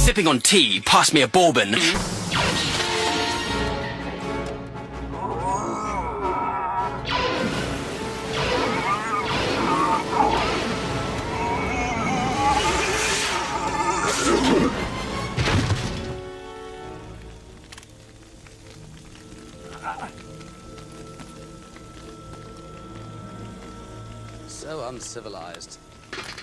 sipping on tea, pass me a bourbon. So uncivilized.